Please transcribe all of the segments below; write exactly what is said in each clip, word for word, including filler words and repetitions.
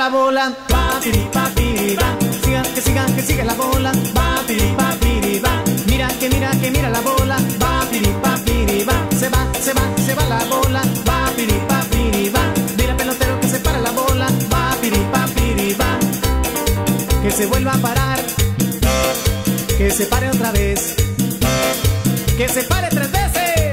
la bola, va, piri, pa, piri, va. Siga, que siga, que siga la bola, va, piri, pa, piri, va. Mira, que mira, que mira la bola, va, piri, pa, piri, va. Se va, se va, se va la bola, va, piri, pa, piri, va. Mira pelotero que se para la bola, va, piri, pa, piri, va. Que se vuelva a parar, que se pare otra vez, que se pare tres veces.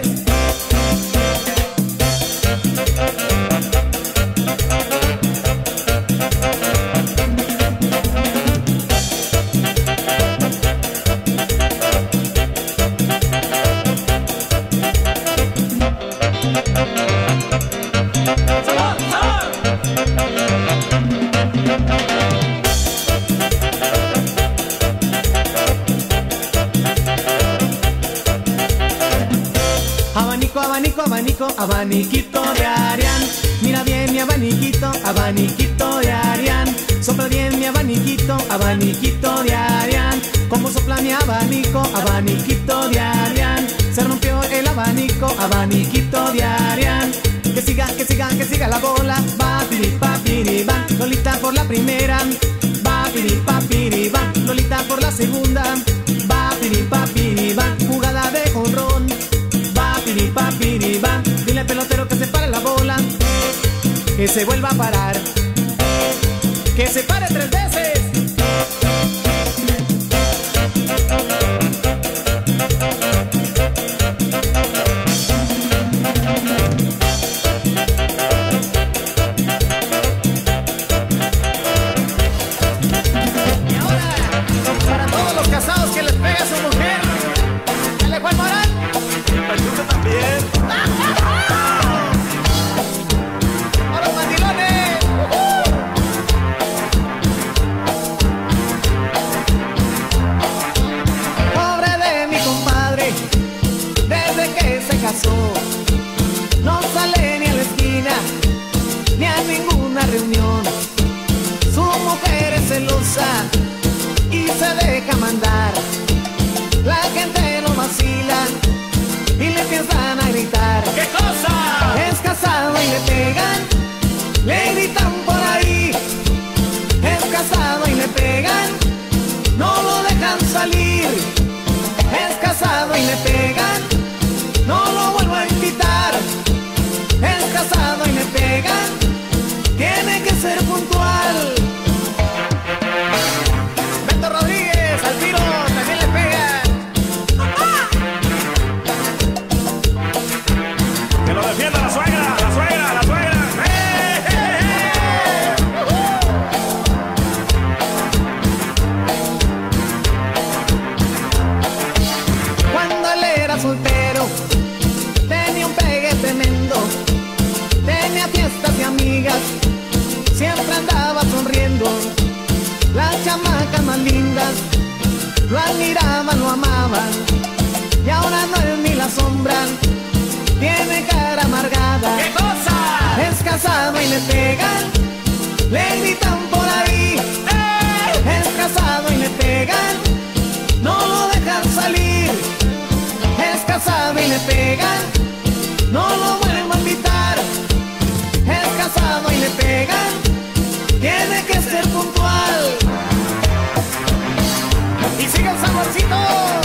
Abanico, abanico, abanico, abaniquito de Arián. Mira bien mi abaniquito, abaniquito de Arián. Sopla bien mi abaniquito, abaniquito de Arián. Como sopla mi abanico, abaniquito de Arián. Se rompió el abanico, abaniquito de Arián. Que siga, que siga, que siga la bola, va, piri, pa, piri, va. Lolita por la primera, va, piri, pa, piri, va. Lolita por la segunda, va, piri, pa, piri, va. Jugada de jonrón, va, piri, pa, piri, va. Dile al pelotero que se pare la bola, que se vuelva a parar, que se pare tres veces. Y ahora, para todos los casados que les pega a su mujer, dale Juan Morán. Y el Pachuca también. ¡A los mandilones! Pobre de mi compadre, desde que se casó, no sale ni a la esquina, ni a ninguna reunión. Su mujer es celosa y se deja mandar. La gente lo vacila y le empiezan a gritar. ¿Qué cosa? Es casado y le pegan, le gritan por ahí. Es casado y le pegan, no lo dejan salir. Es casado y le pegan, no lo vuelvo a invitar. Es casado y le pegan, tiene que ser puntual. Beto Rodríguez, al tiro, también le pegan. Que lo defienda la suegra, la suegra, la suegra. ¡Eh, eh, eh! Cuando él era soltero, tenía un pegue tremendo. Tenía fiestas y amigas, siempre andaba sonriendo. Las chamacas más lindas lo admiraban, lo amaban. Y ahora no es ni la sombra, tiene cara amargada. ¿Qué cosa? Es casado y le pegan, le gritan por ahí. ¡Eh! Es casado y le pegan, no lo dejan salir. Es casado y le pegan, no lo vuelven a invitar. Es casado y le pegan, tiene que ser puntual. Y sigue el saborcito.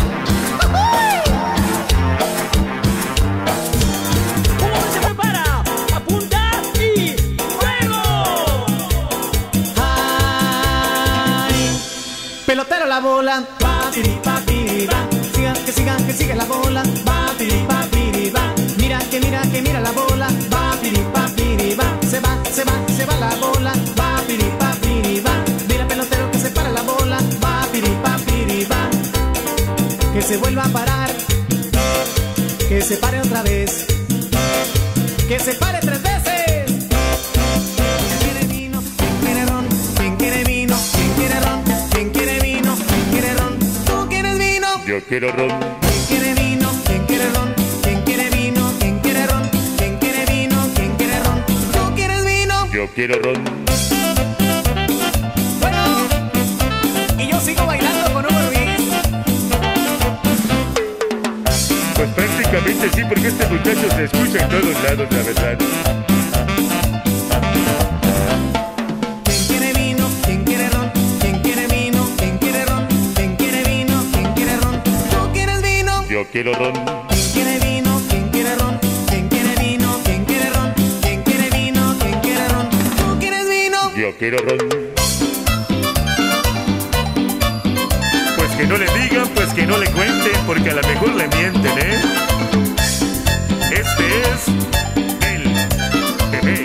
¿Cómo se prepara? Apunta y ¡fuego! Ay, pelotero la bola, va, piri, pa, piri, va. Siga, que siga, que siga la bola, va, piri, pa, piri, va. Mira, que mira, que mira la bola, va, piri, pa, piri, va. Se va, se va, se va la bola, va, piri, pa, piri, va. Mira pelotero que se para la bola, va, piri, pa, piri, va. Que se vuelva a parar, que se pare otra vez, que se pare tres veces. ¿Quién quiere vino? ¿Quién quiere ron? ¿Quién quiere vino? ¿Quién quiere ron? ¿Quién quiere vino? ¿Quién quiere ron? ¿Tú quieres vino? Yo quiero ron. ¿Quién quiere vino? ¿Quién quiere ron? ¿Quién quiere vino? ¿Quién quiere ron? ¿Quién quiere vino? ¿Quién quiere ron? ¿Tú quieres vino? Yo quiero ron. Bueno, y yo sigo bailando con Hugo Luis. Pues prácticamente sí, porque este muchacho se escucha en todos lados, la verdad. ¿Quién quiere Yo quiero ron. ¿Quién quiere vino? ¿Quién quiere ron? ¿Quién quiere vino? ¿Quién quiere ron? ¿Quién quiere vino? ¿Quién quiere ron? ¿Tú quieres vino? Yo quiero ron. Pues que no le digan, pues que no le cuenten, porque a lo mejor le mienten, ¿eh? Este es el bebé.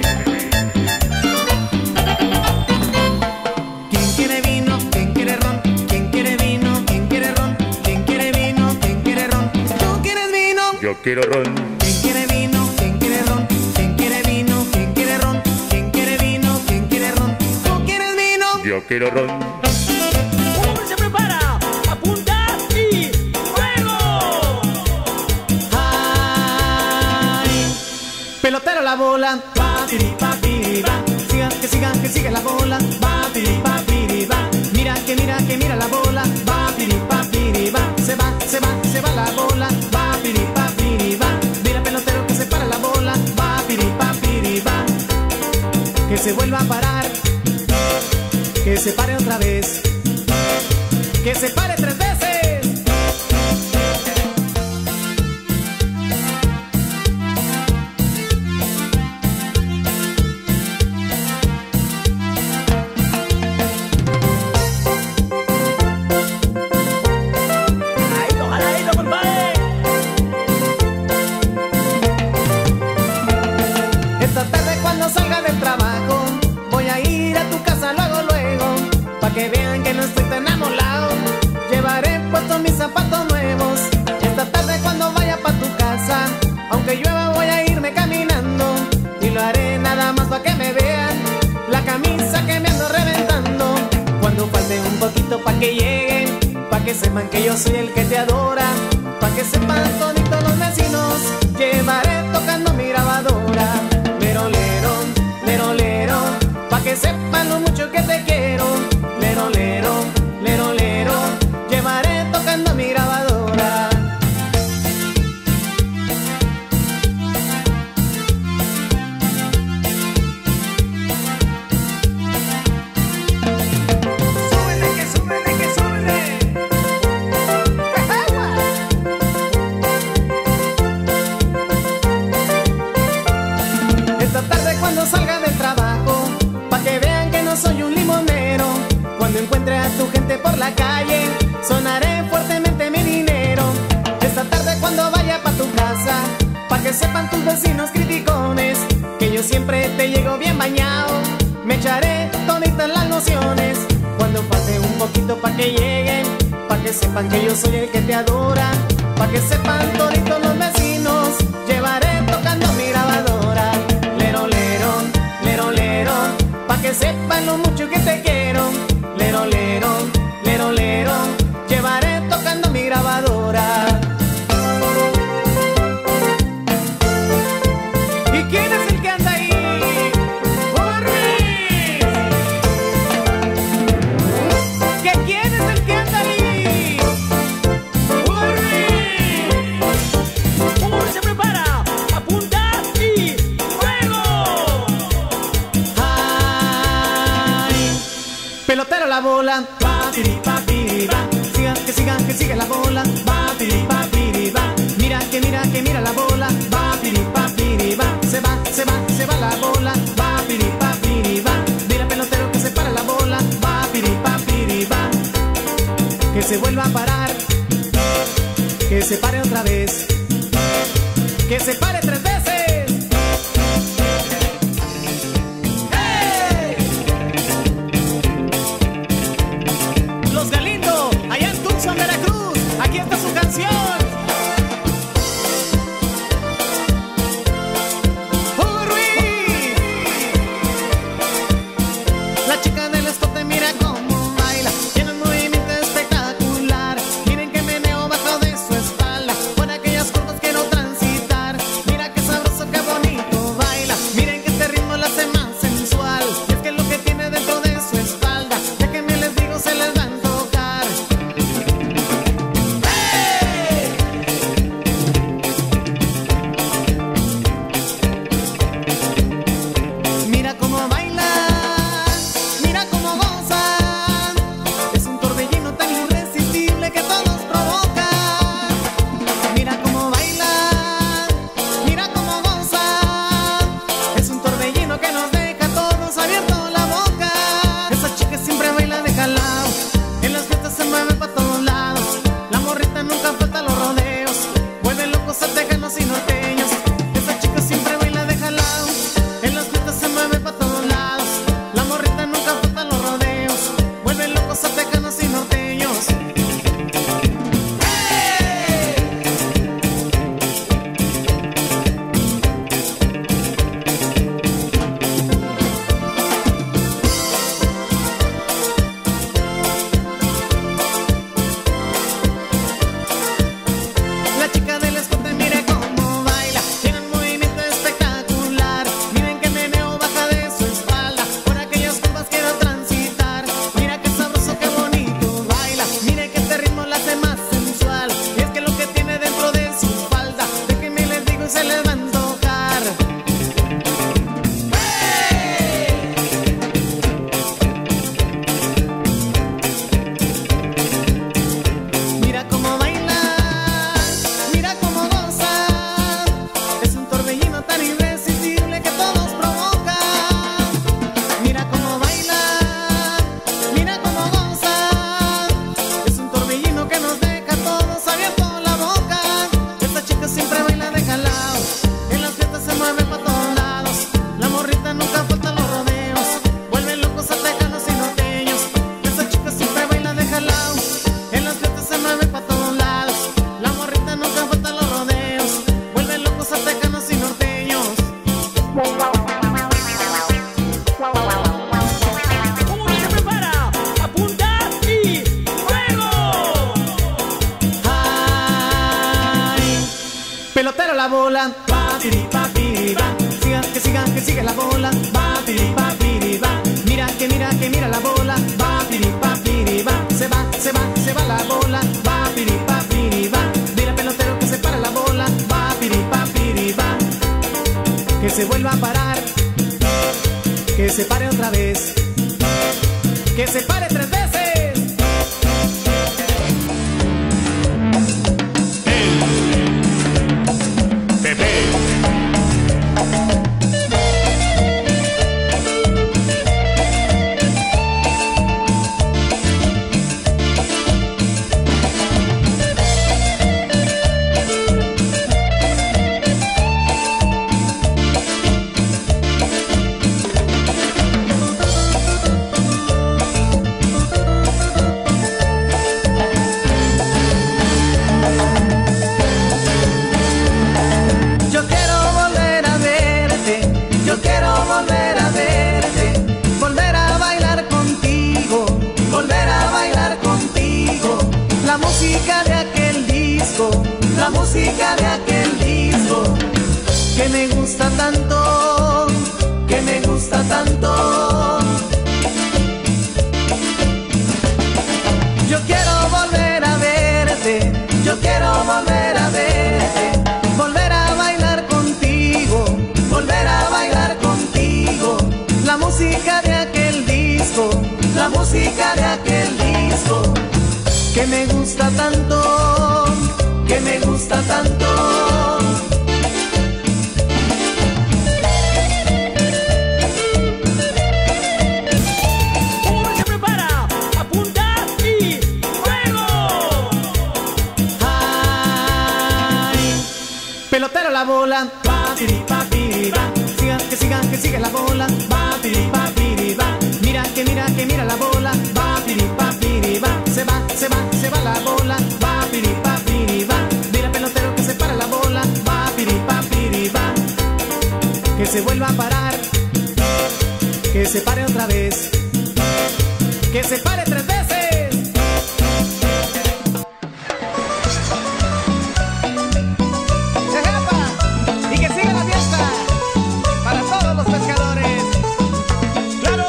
¿Quién quiere vino? ¿Quién quiere ron? ¿Quién quiere vino? ¿Quién quiere ron? ¿Quién quiere vino? ¿Quién quiere ron? ¿Tú quieres vino? Yo quiero ron. ¿Quién quiere vino? ¿Quién quiere ron? ¿Quién quiere vino? ¿Quién quiere ron? ¿Quién quiere vino? ¿Quién quiere ron? ¿Tú quieres vino? Yo quiero ron. Un hombre se prepara, apunta y ¡fuego! ¡Ay! Pelotero la bola, va, piri, pa, piri, va. Siga, que siga, que siga la bola, va, piri, pa, piri, va. Mira, que mira, que mira la bola, va, piri, pa, piri, va. Se va, se va, se va la bola, va, piri, pa, piri, va. Mira pelotero que se para la bola, va, piri, pa, piri, va. Que se vuelva a parar, que se pare otra vez, que se pare tres veces. ¡Jaladito, jaladito, compadre! Esta tarde cuando salga del trabajo voy a ir a tu casa luego, luego, pa' que vean que no estoy tan amolado. Llevaré puestos mis zapatos nuevos. Esta tarde cuando vaya pa' tu casa, aunque llueva voy a irme caminando, y lo haré nada más pa' que me vean la camisa que me ando reventando. Cuando falte un poquito pa' que lleguen, pa' que sepan que yo soy el que te adora, pa' que sepan toditos los vecinos, llevaré tocando mi grabadora. Lero, lero, lero, lero, pa' que sepan lo mucho que te quiero. Lero, lero, lero, lero, llevaré tocando mi grabadora. Súbele, que súbele, que súbele. Esta tarde cuando salga del trabajo, pa' que vean que no soy un limonero, cuando encuentre a tu gente por la calle, sonaré fuertemente mi dinero. Esta tarde cuando vaya pa' tu casa, pa' que sepan tus vecinos criticones, que yo siempre te llego bien bañado, me echaré toditas las lociones. Cuando falte un poquito pa' que lleguen, pa' que sepan que yo soy el que te adora, pa' que sepan toditos los vecinos, llevaré tocando mi grabadora. Lero, lero, lero, lero, pa' que sepan lo mucho que te quiero. Lero, lero, lero, lero, llevaré tocando mi grabadora. ¿Y quién es el que anda ahí? ¡Borris! ¿Que quién es el que anda ahí? ¡Borris! Un hombre se prepara, apunta y ¡fuego! ¡Ay! Pelotero la bola, va, piri, pa, piri, va. Siga, que siga, que siga la bola, va, piri, pa, piri, va. Mira, que mira, que mira la bola, va, piri, pa, piri, va. Se va, se va, se va la bola, va, piri, pa, piri, va. Mira pelotero que se para la bola, va, piri, pa, piri, va. Que se vuelva a parar, que se pare otra vez, que se pare tres veces. ¡Hey! Los Galindo, allá en Tucson, Veracruz, aquí está su canción. ¡Hugo Ruiz! La chica del escote mira cómo baila, tiene un movimiento espectacular. Miren que meneo bajo de su espalda, por aquellas curvas quiero transitar. Mira que pelotero la bola, va, piri, pa, piri, va. Siga, que siga, que siga la bola, va, piri, pa, piri, va. Mira, que mira, que mira la bola, va, piri, pa, piri, va. Se va, se va, se va la bola, va, piri, pa, piri, va. Dile al pelotero que se para la bola, va, piri, pa, piri, va. Que se vuelva a parar, que se pare otra vez, que se pare tres veces. La música de aquel disco que me gusta tanto, que me gusta tanto. Yo quiero volver a verte, yo quiero volver a verte, volver a bailar contigo, volver a bailar contigo. La música de aquel disco, la música de aquel disco que me gusta tanto, que me gusta tanto. Uno se prepara, apunta y ¡fuego! Ay, pelotero la bola, va, piri, pa, piri, va. Siga, que siga, que siga la bola, va, piri, pa, piri, va. Mira, que mira, que mira la bola, va, piri, pa, piri, va. Se va, se va, se va la bola, va, piri, pa, piri, va. Dile al pelotero que se para la bola, va, piri, pa, piri, va. Que se vuelva a parar, que se pare otra vez, que se pare tres veces. ¡Ejepa! Y que siga la fiesta para todos los pescadores. ¡Claro!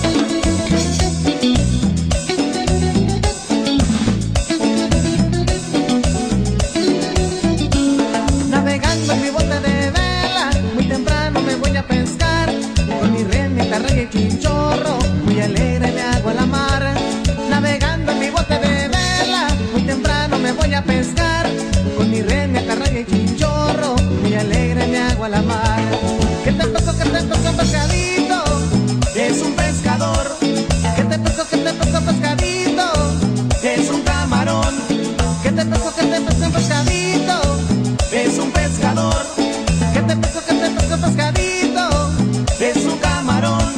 Navegando en mi bote de vela, muy temprano me voy a pescar. Con mi red, mi tarraya y chinchorro, muy alegre me hago a la mar. Navegando en mi bote de vela, muy temprano me voy a pescar. Con mi red, mi tarraya y chinchorro, muy alegre me hago a la mar. ¿Qué te pesco, qué te pesco, pescadito? Es un pescador. ¿Qué te pesco, qué te pesco, pescadito? Es un camarón. ¿Qué te pesco, qué te pesco, pescadito? Es un pescador. ¿Qué te pesco, qué te pesco, pescadito? Es un camarón.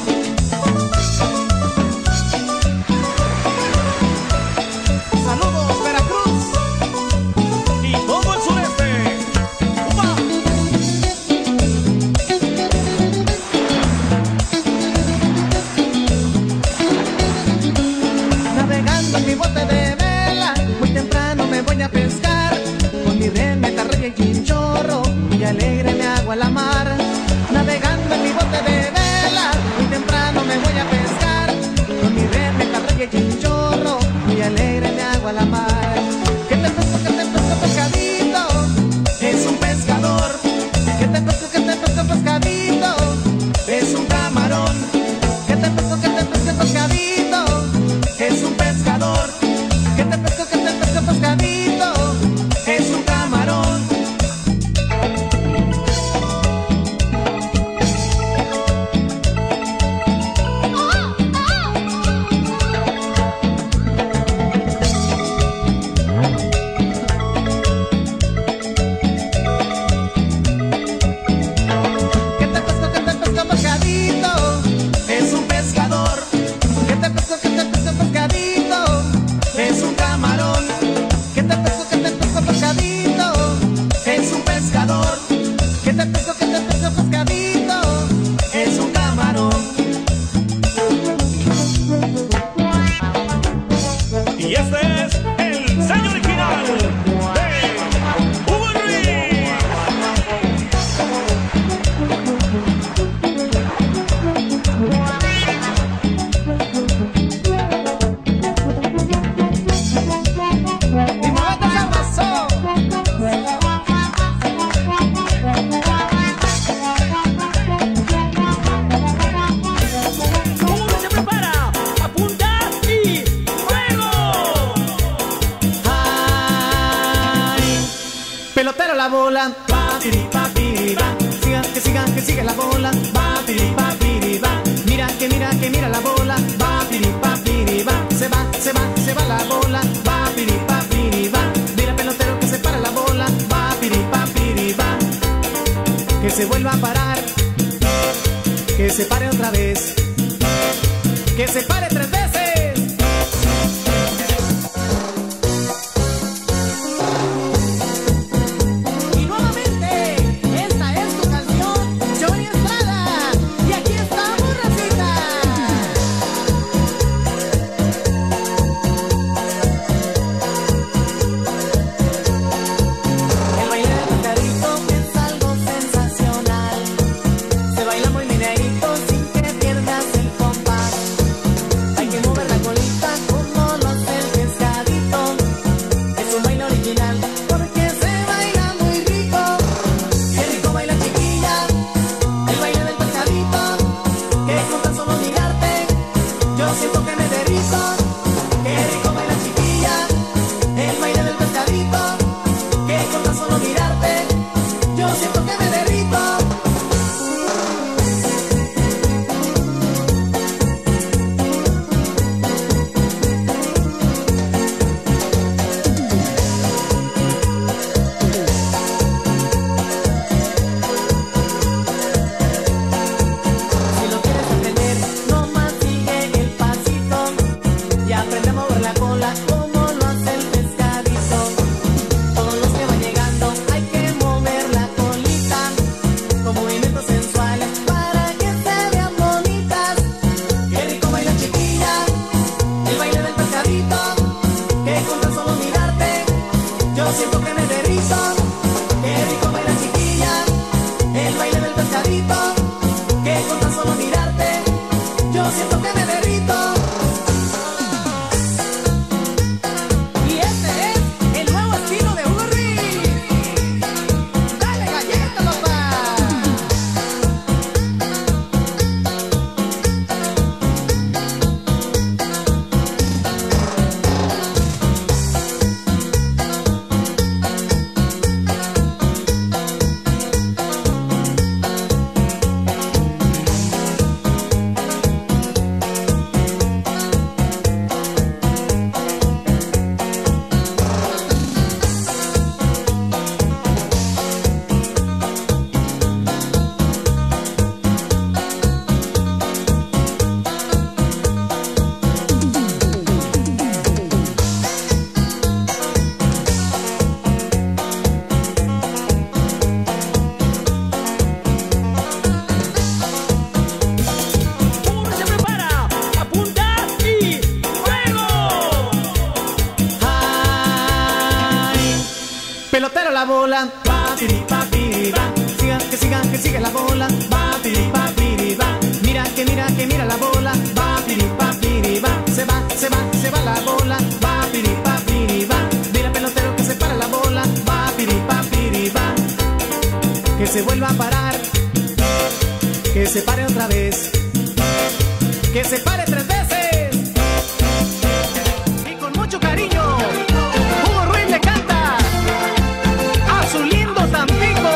Saludos, Veracruz. pelotero la bola, va, piri, pa, piri, va. Siga, que siga, que siga la bola, va, piri, pa, piri, va. Mira, que mira, que mira la bola, va, piri, pa, piri, va. Se va, se va, se va la bola, va, piri, pa, piri, va. Mira pelotero que se para la bola, va, piri, pa, piri, va. Que se vuelva a parar, que se pare otra vez, que se pare tres veces. Pelotero la bola, va, piri, pa, piri, va. Siga, que siga, que siga la bola, va, piri, pa, piri, va. Mira, que mira, que mira la bola, va, piri, pa, piri, va. Se va, se va, se va la bola, va, piri, pa, piri, va. Mira pelotero que se para la bola, va, piri, pa, piri, va. Que se vuelva a parar, que se pare otra vez, que se pare tres veces. Y con mucho cariño, Hugo Ruiz le canta a su lindo Tampico.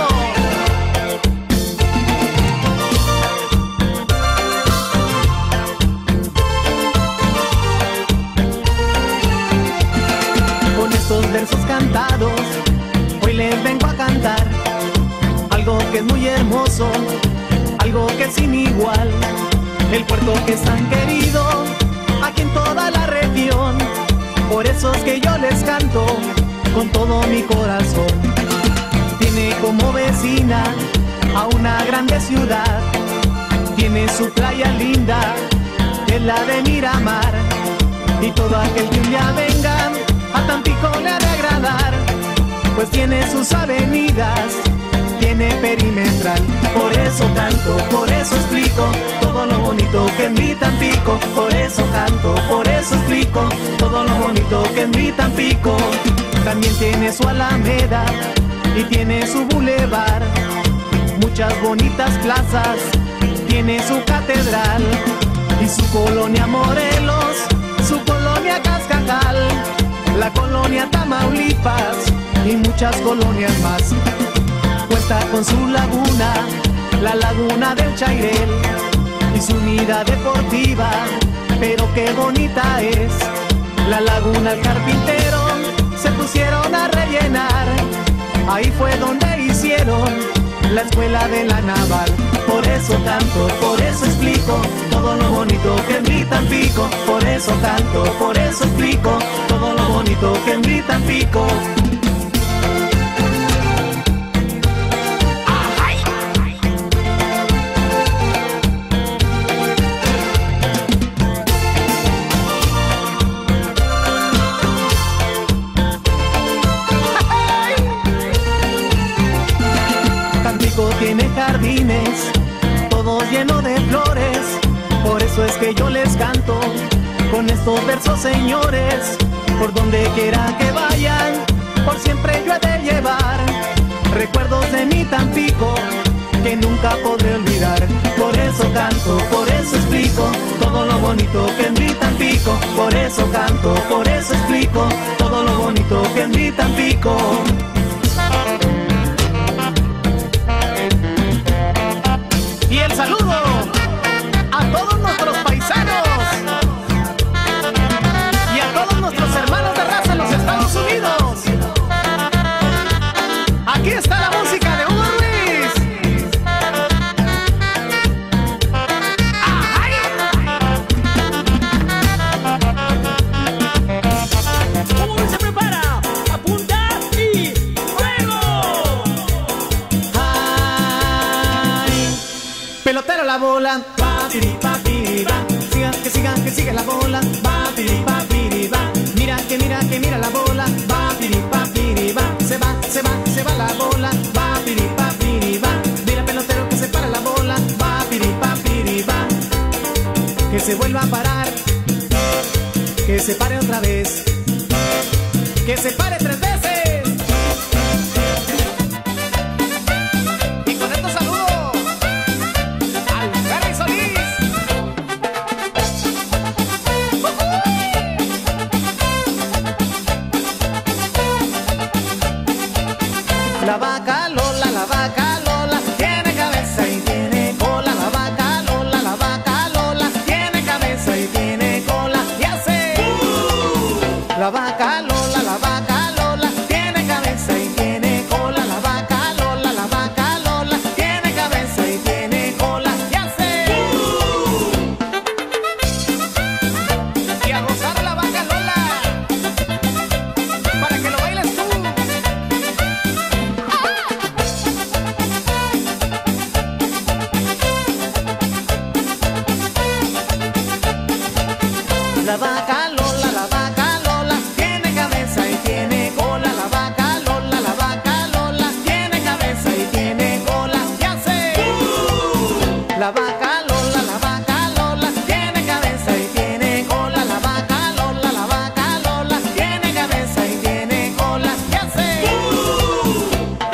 Con estos versos cantados, hoy les vengo a cantar algo que es muy hermoso, algo que es sin igual. El puerto que es tan querido aquí en toda la región. Por eso es que yo les canto con todo mi corazón. Tiene como vecina a una grande ciudad. Tiene su playa linda, que es la de Miramar. Y todo aquel que un día venga a Tampico le ha de agradar, pues tiene sus avenidas, tiene perimetral. Por eso canto, por eso explico todo lo bonito que es mi Tampico. Por eso canto, por eso explico todo lo bonito que es mi Tampico. También tiene su alameda y tiene su bulevar, muchas bonitas plazas, tiene su catedral y su colonia Morelos, su colonia Cascajal, la colonia Tamaulipas y muchas muchas colonias más. Cuenta con su laguna, la laguna del Chairel, y su unidad deportiva, pero qué bonita es. La laguna El Carpintero se pusieron a rellenar, ahí fue donde hicieron la escuela de la naval. Por eso canto, por eso explico todo lo bonito que es mi Tampico. Por eso canto, por eso explico todo lo bonito que es mi Tampico. Tiene jardines, todos llenos de flores, por eso es que yo les canto con estos versos, señores. Por donde quiera que vayan, por siempre yo he de llevar recuerdos de mi Tampico que nunca podré olvidar. Por eso canto, por eso explico todo lo bonito que es mi Tampico. Por eso canto, por eso explico todo lo bonito que es mi Tampico. Y el saludo a todos nuestros paisanos y a todos nuestros hermanos de raza en los Estados Unidos. Aquí está la música de Hugo Ruiz. ¡Ay! Hugo Ruiz se prepara, apunta y ¡fuego! Pelotero la bola, va, piri, pa, piri, va. Siga, que siga, que siga la bola, va, piri, pa, piri, va. Mira, que mira, que mira la bola, va, piri, pa, piri, va. Se va, se va, se va la bola, va, piri, pa, piri, va. Mira pelotero que se para la bola, va, piri, pa, piri, va. Que se vuelva a parar, que se pare otra vez, que se pare tres veces. La vaca Lola, la vaca Lola, tiene cabeza y tiene cola. La vaca Lola, la vaca Lola, tiene cabeza y tiene cola. Y hace uh. La vaca Lola, la vaca Lola, tiene cabeza y tiene cola. La vaca Lola, la vaca Lola, tiene cabeza y tiene cola. Y hace uh. Y a gozar la vaca Lola, para que lo bailes tú. La vaca Lola, la vaca Lola, tiene cabeza y tiene cola. La vaca Lola, la vaca Lola, tiene cabeza y tiene cola. Y hace uh. La vaca Lola, la vaca Lola, tiene cabeza y tiene cola. La vaca Lola, la vaca Lola, tiene cabeza y tiene cola. Y hace uh.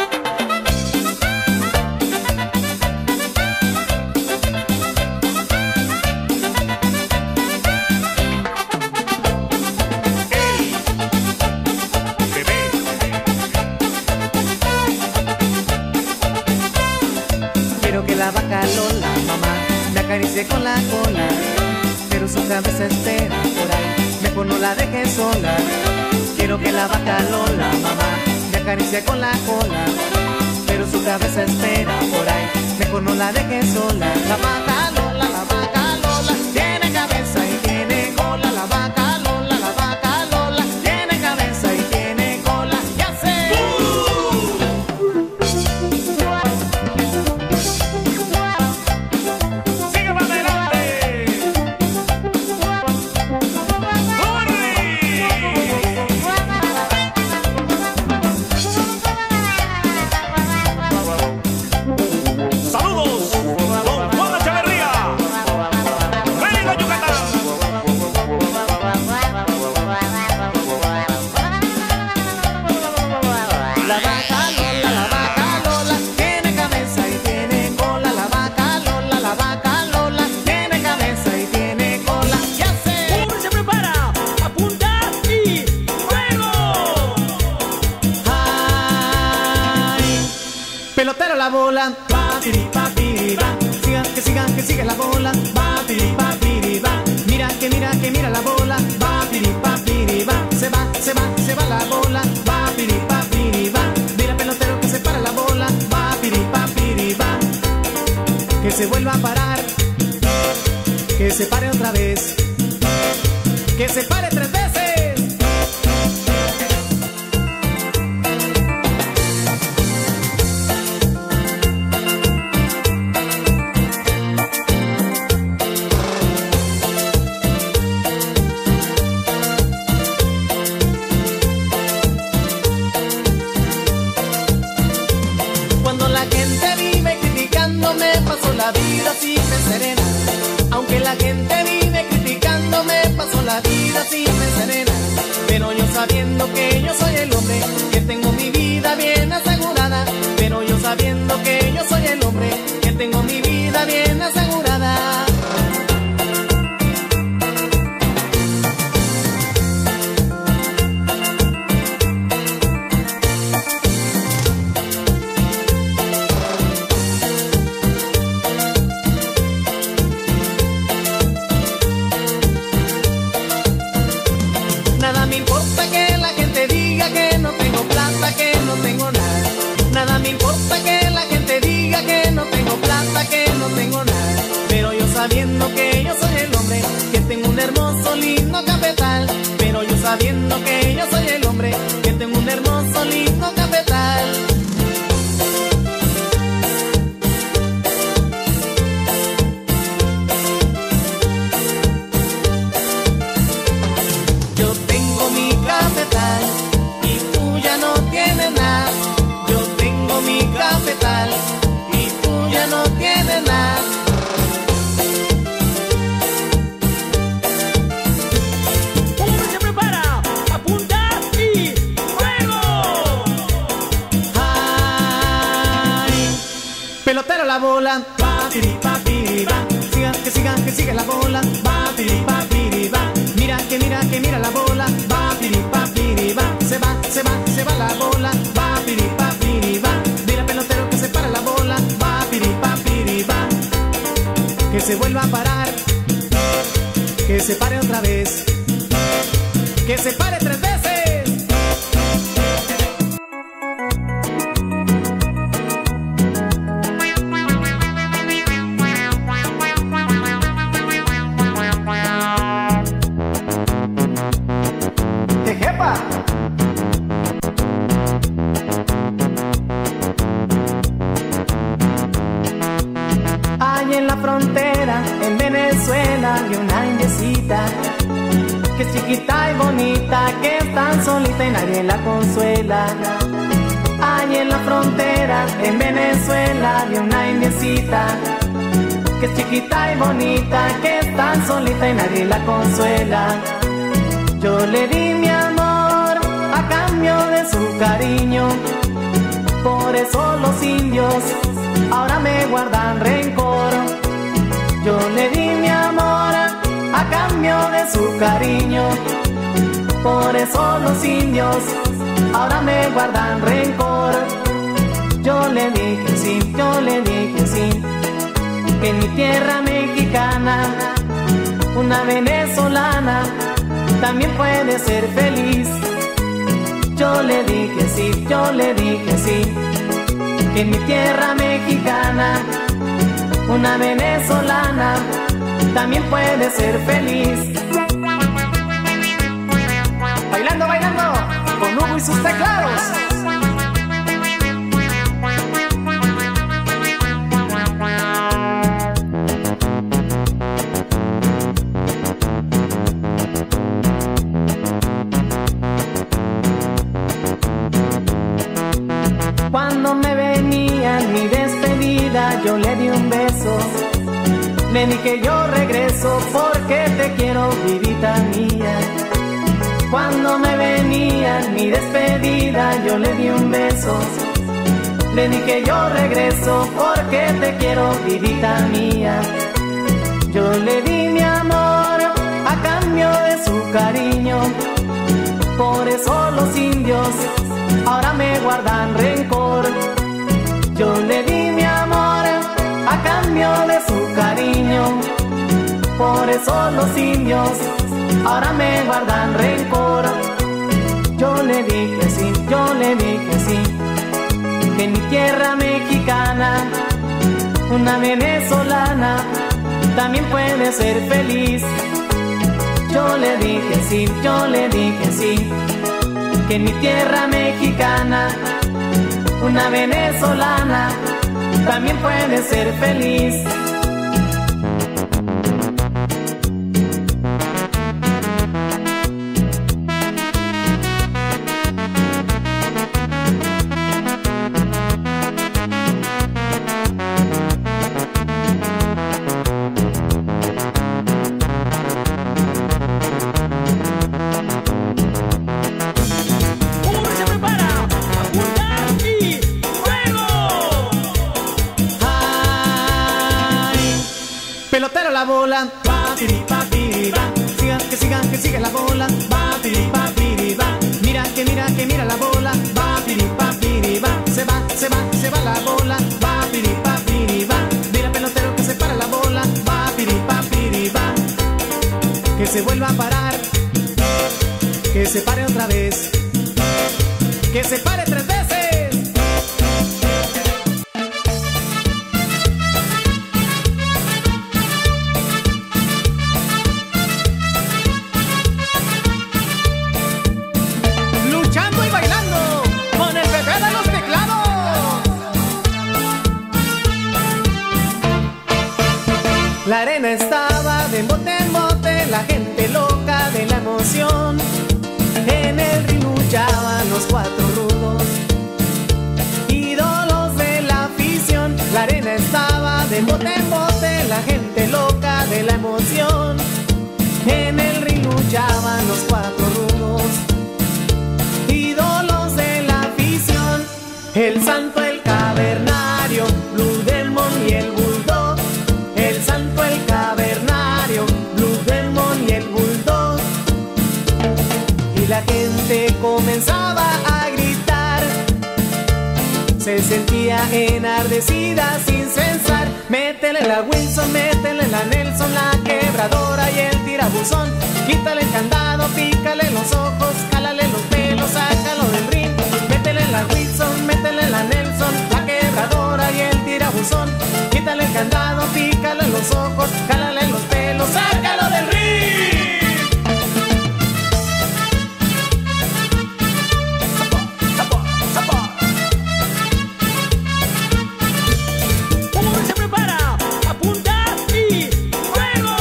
Quiero que la vaca Lola, mamá, me acaricie con la cola, pero su cabeza espera por ahí, mejor no la deje sola. Quiero que la vaca Lola, mamá, me acaricie con la cola, pero su cabeza espera por ahí, mejor no la deje sola. La vaca Lola, la vaca Lola, tiene cabeza y tiene cola. La vaca Lola, la vaca Lola, tiene cabeza y tiene cola. Y hace uh. ¡Sigue para adelante! ¡Saludos! Don Juan Echeverría. ¡Venga, Yucatán! La vaca Lola, la vaca Lola, tiene cabeza y tiene cola. La vaca Lola, la vaca Lola, tiene cabeza y tiene cola. Y hace Hugo Ruiz se prepara, apunta y ¡fuego! pelotero la bola, va, piri, pa, piri, va. Sigan, que sigan, que siga la bola, va, piri, pa, piri, va. Mira, que mira, que mira la bola, va, piri, pa, piri, va. Se va, se va, se va la bola, va, piri, pa, piri, va. Mira pelotero que se para la bola, va, piri, pa, piri, va. Que se vuelva a parar, que se pare otra vez, que se pare tres veces. Cuando la gente vive criticándome, paso la vida sin me serena. Aunque la gente vive criticándome, paso la vida sin me serena. Pero yo sabiendo que yo soy el hombre, que tengo mi vida bien asegurada. Pero yo sabiendo que yo soy el hombre, que tengo mi vida bien asegurada. Nada me importa que la gente diga que no tengo plata, que no tengo nada. Nada me importa que la gente diga que no tengo plata, que no tengo nada. Pero yo sabiendo que yo soy el hombre, que tengo un hermoso lindo cafetal. Pero yo sabiendo que yo soy el hombre, que tengo un hermoso lindo cafetal. Y tú ya no tienes nada. Yo tengo mi cafetal y tú ya no tienes nada. Uno se prepara, apunta y ¡fuego! Ay, pelotero la bola, va, piri, pa, piri, va. Sigan, que sigan, que siga la bola, va, piri, pa, piri, va. Mira, que mira, que mira la bola, va, piri, pa, piri, va. Se va, se va, se va la bola, va, piri, pa, piri, va. Mira pelotero que se para la bola, va, piri, pa, piri, va. Que se vuelva a parar, que se pare otra vez, que se pare tres veces. Hay en la frontera, en Venezuela, hay una indiecita que es chiquita y bonita, que es tan solita y nadie la consuela. Hay en la frontera, en Venezuela, hay una indiecita que es chiquita y bonita, que es tan solita y nadie la consuela. Yo le di mi amor a cambio de su cariño, por eso los indios ahora me guardan rencor. Yo le di mi amor a cambio de su cariño, por eso los indios ahora me guardan rencor. Yo le dije sí, yo le dije sí, que en mi tierra mexicana una venezolana también puede ser feliz. Yo le dije sí, yo le dije sí, que en mi tierra mexicana una venezolana también puede ser feliz. Bailando, bailando, con Hugo y sus teclados. Cuando me venía en mi despedida, yo le di un beso. Le dije yo regreso porque te quiero, vidita mía. Cuando me venía en mi despedida, yo le di un beso. Le dije yo regreso porque te quiero, vidita mía. Yo le di mi amor a cambio de su cariño, por eso los indios ahora me guardan rencor. Yo eso los indios ahora me guardan rencor. Yo le dije sí, yo le dije sí, que en mi tierra mexicana una venezolana también puede ser feliz. Yo le dije sí, yo le dije sí, que en mi tierra mexicana una venezolana también puede ser feliz. Pelotero la bola, va, piri, pa, piri, va. Siga, que siga, que siga la bola, va, piri, pa, piri, va. Mira, que mira, que mira la bola, va, piri, pa, piri, va. Se va, se va, se va la bola, va, piri, pa, piri, va. Mira pelotero que se para la bola, va, piri, pa, piri, va. Que se vuelva a parar, que se pare otra vez, que se pare tres veces. La arena estaba de bote en bote, la gente loca de la emoción. En el ring luchaban los cuatro rudos, ídolos de la afición. La arena estaba de bote en bote, la gente loca de la emoción. En el ring luchaban los cuatro rudos, ídolos de la afición. El santo, el cavernario, Blue Demon y el Bulldog. El santo, el cavernario, Blue Demon y el Bulldog. Y la gente comenzaba a gritar, se sentía enardecida sin cesar. Métele la Wilson, métele la Nelson, la quebradora y el tirabuzón. Quítale el candado, pícale los ojos, jálale los pelos, sácalo del ring. Métele la Wilson, métele la Nelson, la quebradora y el tirabuzón. Quítale el candado, pícale los ojos, jálale los pelos, sácalo del ring. ¡Sabor, sabor! ¡Uno se prepara! ¡Apunta y fuego!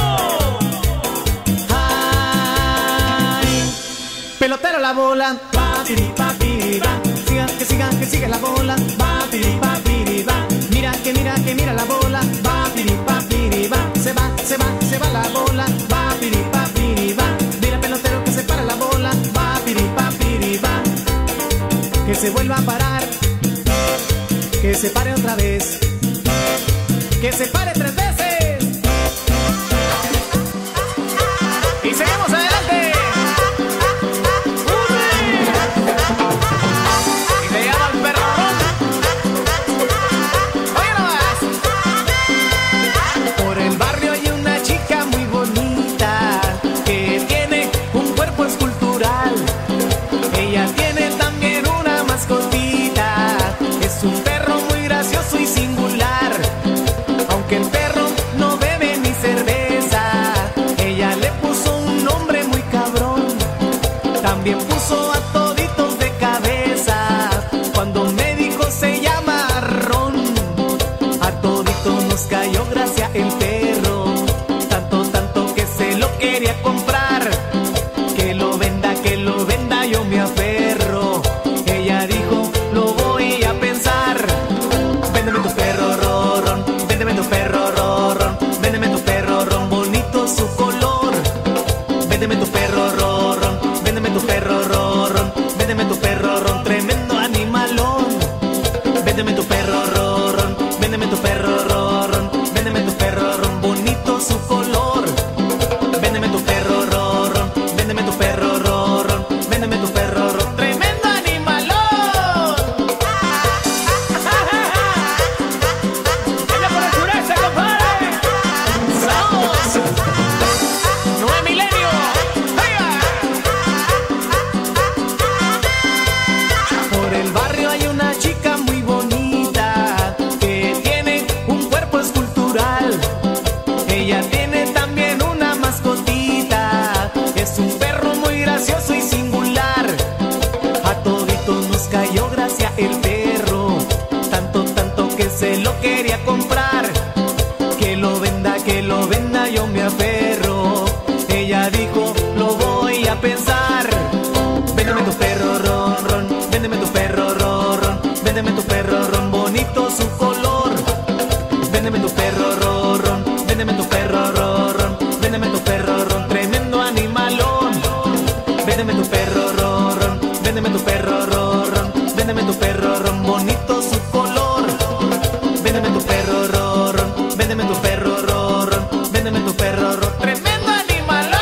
¡Ay! Pelotero la bola, va, piri, pa, piri, va. Siga, que siga, que siga la bola, va, piri, pa, piri, va. Mira, que mira, que mira la bola, va, piri, pa, piri, va. Se va, se va, se va la bola, va, piri, pa, piri, va. Mira pelotero que se para la bola, va, piri, pa, piri, va. Que se vuelva a parar, que se pare otra vez, que se pare tres veces. Y seguimos adelante. Y le llama al perro. Oye nomás. Por el barrio hay una chica muy bonita que tiene un cuerpo escultural. Ella tiene también una mascotita. Es un perro muy gracioso y singular. Aunque el perro el perro, tanto, tanto que se lo quería comprar. Que lo venda, que lo venda, yo me aferro. Ella dijo, lo voy a pensar. Véndeme tu perro ron, ron, véndeme tu perro ron, ron, véndeme tu perro ron, bonito su color. Véndeme tu perro ron, ron, véndeme tu perro ron, ron, véndeme tu perro ron, tremendo animalón. Véndeme tu perro ron, ron, véndeme tu perro ron, ron, véndeme tu perro ron, bonito su color. Véndeme tu perro ron, ron, véndeme tu perro ron, ron, véndeme tu perro ron, tremendo animalón.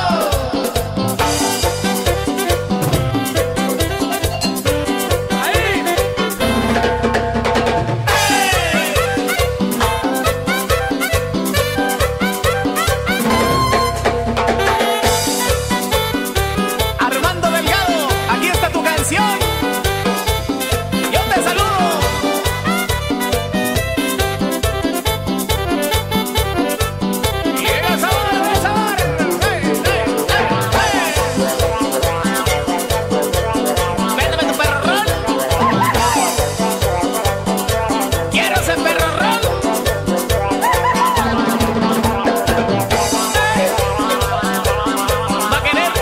Ahí. Armando Delgado, aquí está tu canción. Yo te saludo. Llega sabor, de sabor. Hey, hey, hey, hey. Véndeme tu perro ron. Quiero ese perro ron. ¿Va a querer?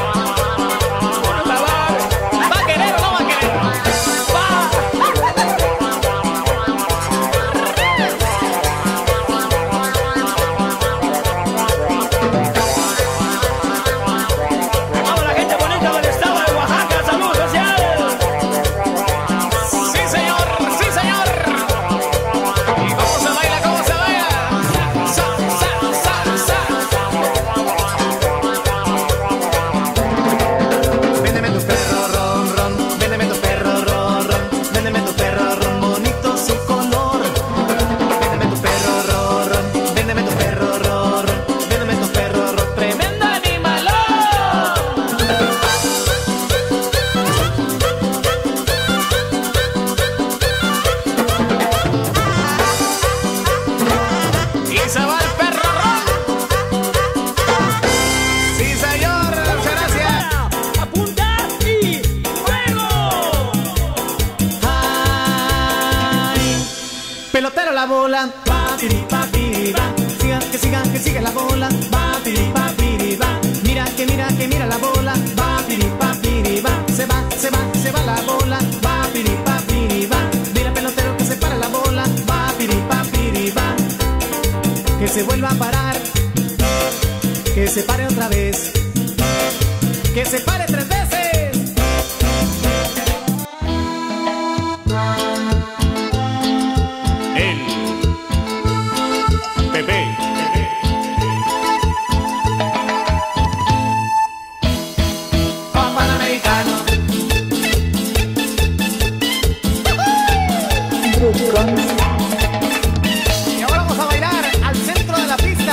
¿Va a querer o no va a querer? ¡Va! Vamos la gente bonita del estado de Oaxaca, salud social. ¡Sí, señor! ¡Sí, señor! ¿Y cómo se baila? ¿Cómo se baila? ¡Sa, sa, sa, sa! Véndeme tu perro ron, ron, véndeme tu perro ron, ron, véndeme tu perro ron, bonito su color. Véndeme tu perro ron, ron, véndeme tu perro ron, ron, véndeme tu perro ron, tremendo animalón. Y se va el perro ron. Sí, señor, muchas gracias. Apunta y fuego. Ay, pelotero la bola, va, piri, pa, piri, va. Sigan, que sigan, que siga la bola, va, piri, pa, piri, va. Mira, que mira, que mira la bola, va, piri, pa, piri, va. Se va, se va, se va la bola, va, piri, pa, piri, va. Mira pelotero que se para la bola, va, piri, pa, piri, va. Que se vuelva a parar, que se pare otra vez, que se pare tres veces. El bebé. Pa' Panamericano. Y ahora vamos a bailar al centro de la pista.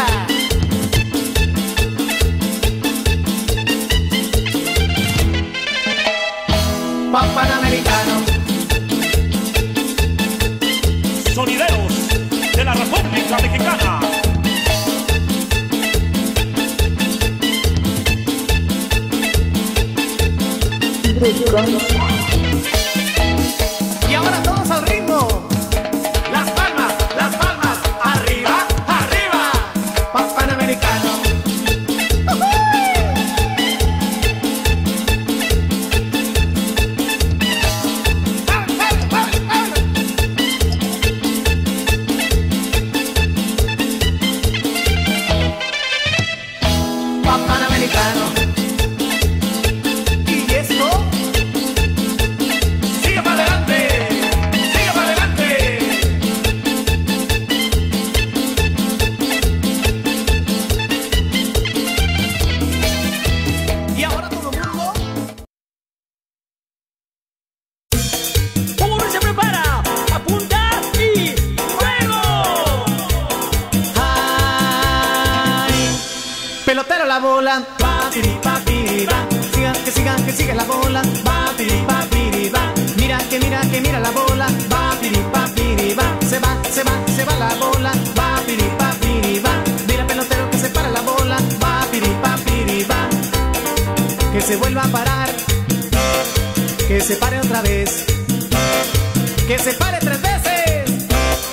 Pa' Panamericano. Sonideros de la República Mexicana. Y ahora todos al ritmo. Las palmas, las palmas, arriba, arriba. Pa' Panamericano. Pa' Panamericano. Y esto sigue para adelante, sigue para adelante. Y ahora todo el mundo. Uno se prepara. Apunta y fuego. Ay, pelotero la bola, va, piri, pa, piri, va. Sigan, que sigan, que siga la bola, va, piri, pa, piri, va. Mira, que mira, que mira la bola, va, piri, pa, piri, va. Se va, se va, se va la bola, va, piri, pa, piri, va. Mira pelotero que se para la bola, va, piri, pa, piri, va. Que se vuelva a parar, que se pare otra vez, que se pare tres veces.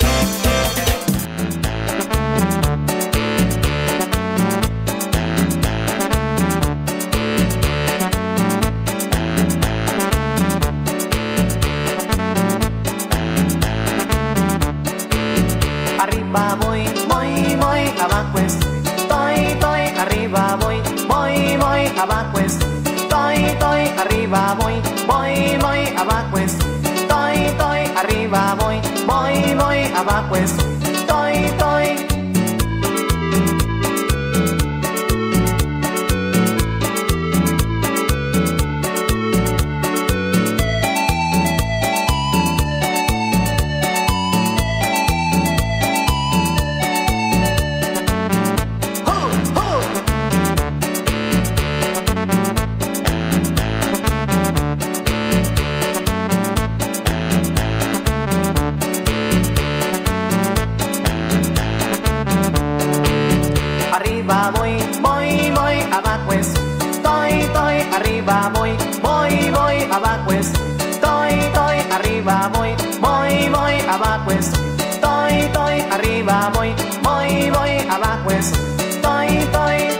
Arriba voy, voy, voy, abajo estoy, estoy, estoy, arriba voy, voy, voy, abajo estoy, estoy, estoy, arriba voy, voy, voy, abajo estoy, estoy, estoy, arriba voy, voy, voy, abajo estoy, estoy, estoy. Arriba voy, voy, voy, abajo estoy, estoy, estoy, arriba voy, voy, voy, abajo estoy, estoy, estoy, arriba voy, voy, voy, abajo estoy, estoy, estoy, arriba voy, voy, voy, abajo estoy, estoy, estoy.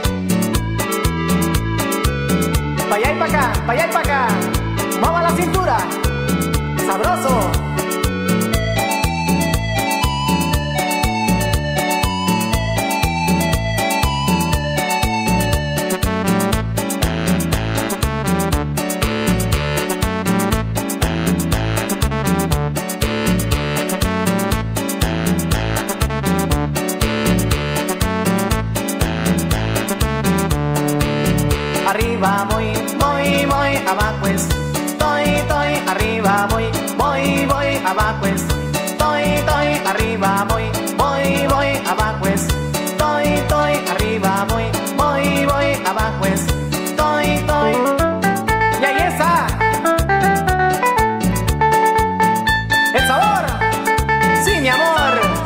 Pa' allá y pa' acá, pa' allá y pa' acá, mueva la cintura, sabroso. Arriba voy, voy, voy, abajo estoy, estoy, arriba voy, voy, voy, abajo estoy, estoy, arriba voy, voy, voy, abajo estoy, estoy, arriba voy, voy, voy, abajo estoy, estoy. Y ahí está el sabor, sí, mi amor.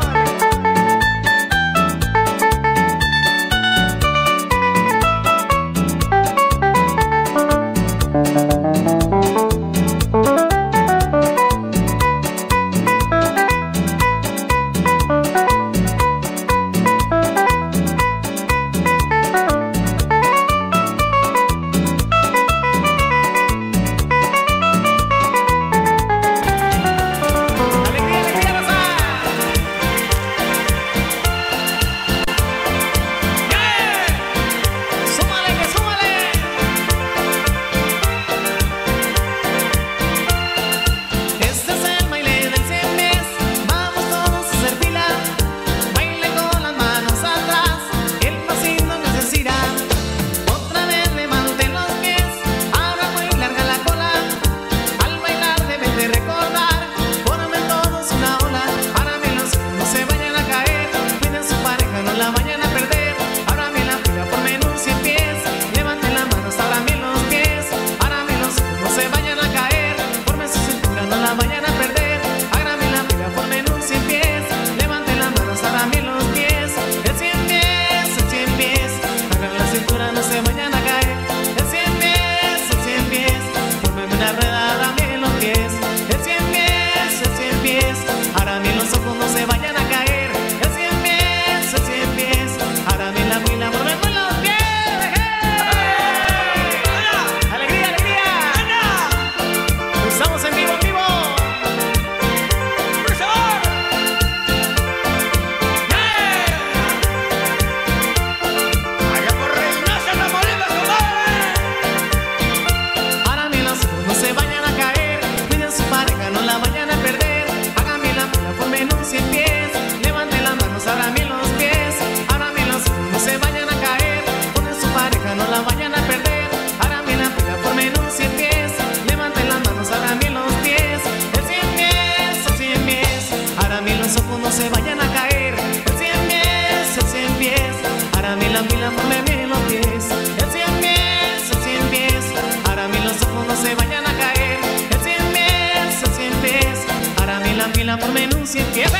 Por menos cien pies.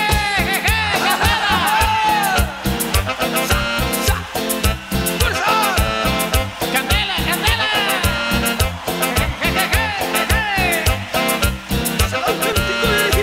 ¡Candela, candela!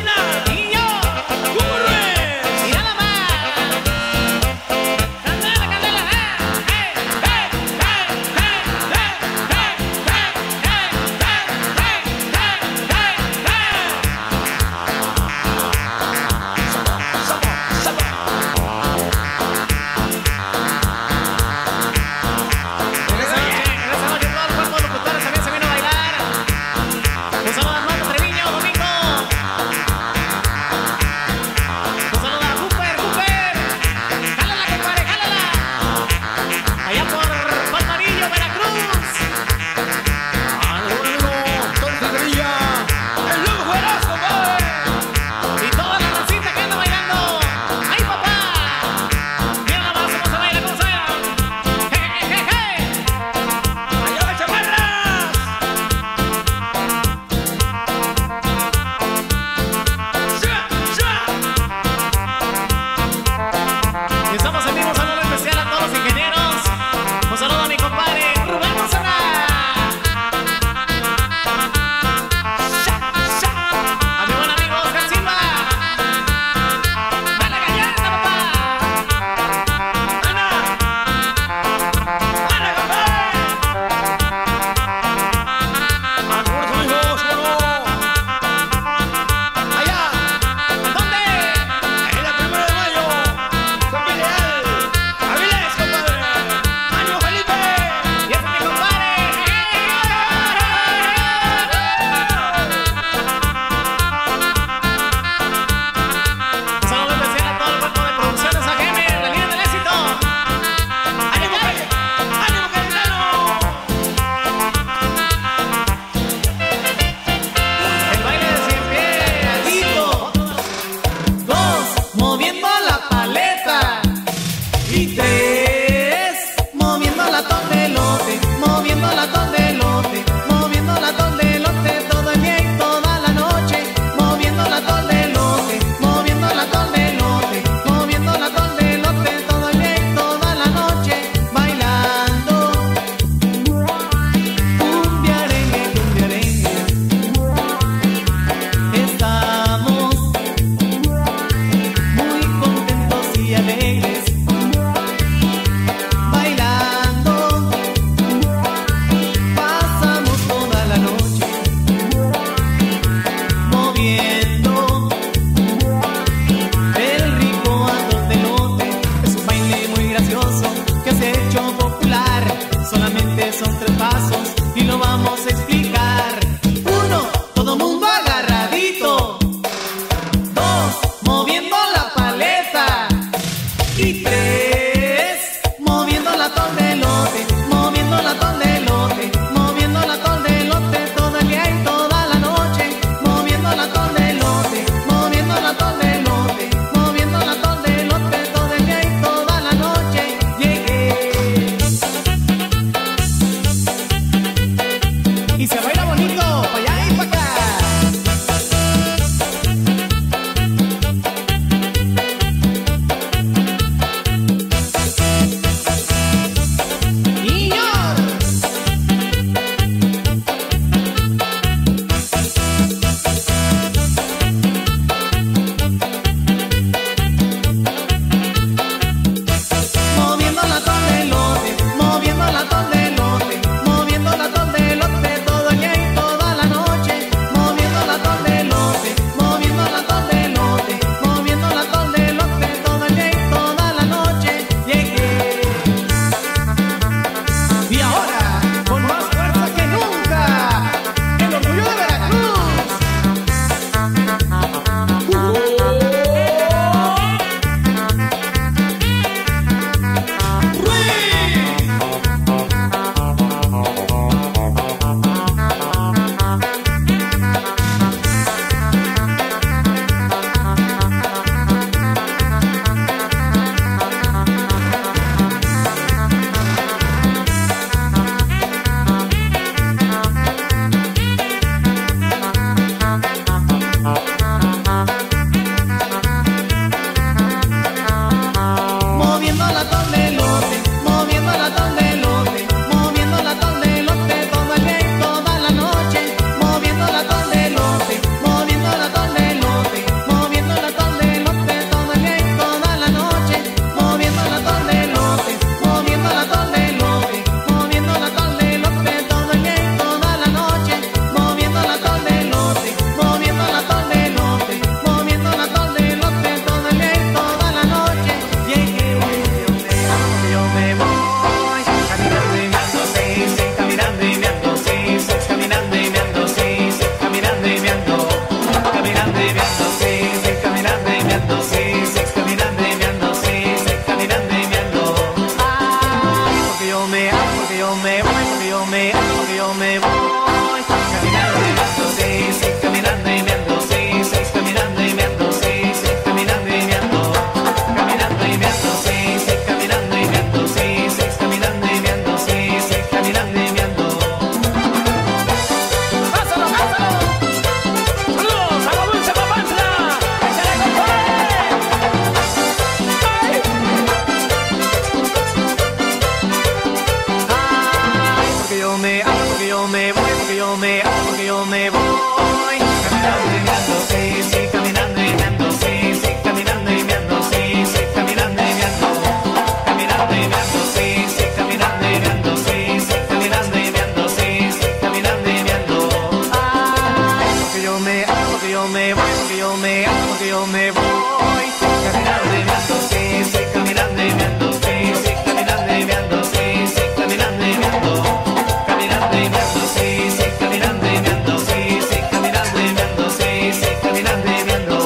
me voy, porque yo me ando, porque yo me voy. Caminando y me ando, sí, sí, caminando y me ando, sí, sí, caminando y me ando, sí, sí, caminando y me ando. Caminando y me ando, sí, sí, caminando y me ando, sí, sí, caminando y me ando, sí, sí, caminando y me ando.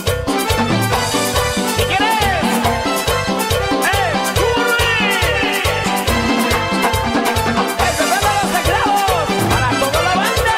¿Y quién es? ¡Eh, Curly! ¡Este fue para los teclados! ¡Para toda la banda!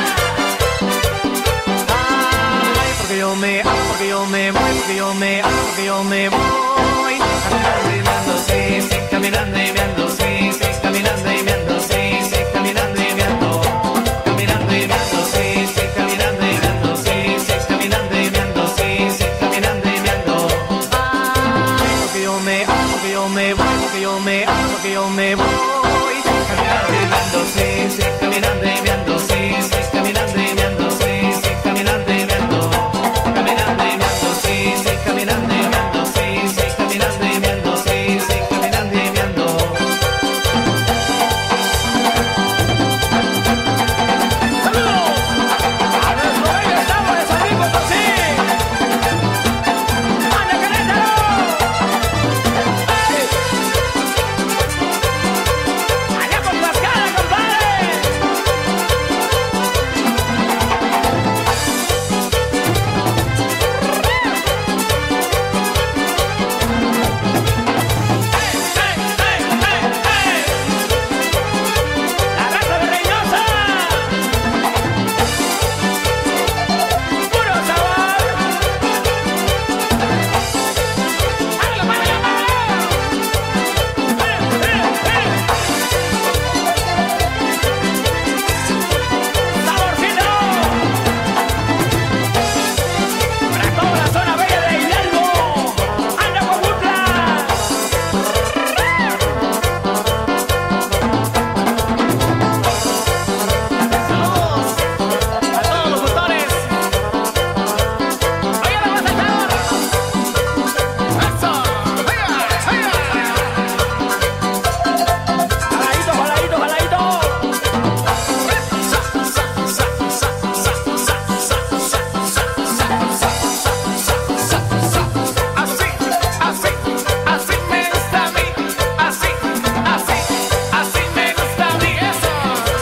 Ay, porque yo me amo, porque yo me voy, porque yo me amo, porque yo me voy. Caminando y me ando, sí, sí, caminando y me ando, sí, sí, caminando y me ando, sí, sí, caminando y me ando. Caminando y me ando, sí, sí, caminando y me ando, sí, sí, caminando y me ando, sí, sí, caminando y me ando. Ay, porque yo me amo, porque yo me voy, porque yo me amo, porque yo me voy. Caminando y me ando, sí, sí, caminando y me ando, sí, sí, caminando y me ando, sí, sí, caminando y me ando. Caminando y me ando, sí, sí, caminando y me ando, sí, sí, caminando y me ando, sí, sí, caminando y me ando. ¡Saludos! ¡A nuestro bello estado de San Luis Potosí! ¡Anda, Querétaro! ¡Ay! ¡Allá por Tlaxcala, compadre! ¡Ey, ey, ey, ey! ¡La raza de Reynosa! ¡Puro sabor! ¡Hágalo, hágalo, hágalo! ¡Eh, eh, eh! ¡Saborcito! ¡Para toda la zona bella de Hidalgo! ¡Anda, Huautla! ¡Saludos a todos los motores! ¡Oigan, la más saltador! ¡Eso! ¡Jaladito, jaladito, jaladito! Así, así, así me gusta a mí. Así, así, así me gusta a mí. Eso.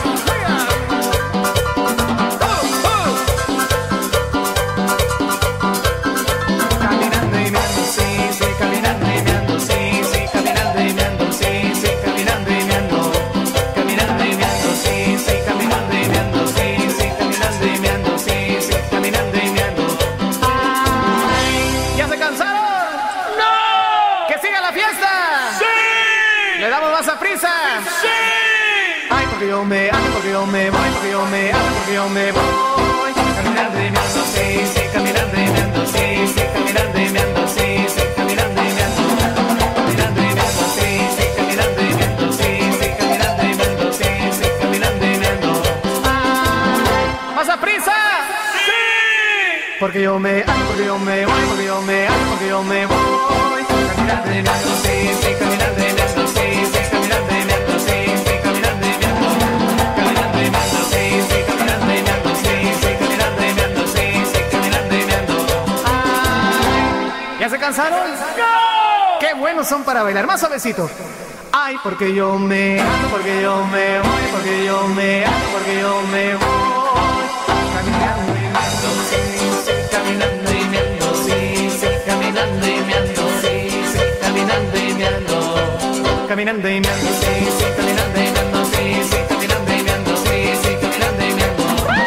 Caminando y me ando, sí, sí, caminando y me ando, sí, sí, caminando y me ando, sí, sí, caminando y me ando. Caminando y me ando, sí, sí, caminando y me ando, sí, sí, caminando y me ando, sí, sí, caminando y me ando. Ay, ¿ya se cansaron? ¡No! ¡Que siga la fiesta! ¡Sí! ¡Le damos más a prisa! ¡Sí! Ay, porque yo me amo, porque yo me voy, porque yo me amo, porque yo me voy. Caminando y me ando, sí, sí, caminando y me ando, sí, sí, caminando y me ando, sí, sí, caminando y me ando. Caminando y me ando, sí, sí, caminando y me ando, sí, sí, caminando y me ando, sí, sí, caminando y me ando. ¡Ay! ¡Más a prisa! ¡Sí! Porque yo me amo, porque yo me voy, porque yo me amo, porque yo me voy. Caminando y me ando, sí, sí, caminando y me ando, sí, sí, caminando y me ando, sí, sí, caminando y me ando. Caminando y me ando, sí, sí, caminando y me ando, sí, sí, caminando y me ando, sí, sí, caminando y me ando. Ay, ¿ya se cansaron? ¡No! ¡Qué buenos son para bailar! Más suavecito. Ay, porque yo me amo, porque yo me voy, porque yo me amo, porque yo me voy. Caminando y me ando, sí, sí, caminando y me ando, sí, sí, caminando y me ando, sí, sí, caminando y me ando. Caminando y me ando, sí, sí, caminando y me ando, sí, sí, caminando y me ando, sí, sí, caminando y me ando.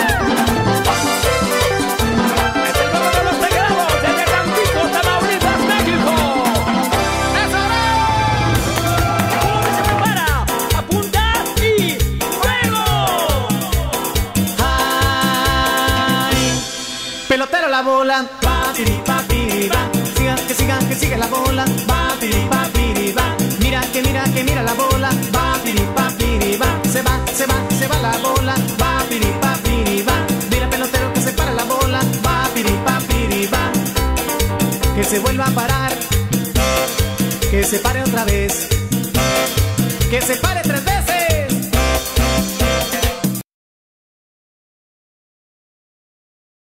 ¡Es el grupo de los teclados desde Tampico, Tamaulipas, México! ¡Eso no! ¡Uno se prepara! ¡Apunta y fuego! Ay, pelotero la bola, va, piri, pa, piri, va. Siga, que siga, que siga la bola, va, piri, pa, piri, va. Mira, que mira, que mira la bola, va, piri, pa, piri, va. Se va, se va, se va la bola, va, piri, pa, piri, va. Mira pelotero que se para la bola, va, piri, pa, piri, va. Que se vuelva a parar, que se pare otra vez, que se pare tres veces.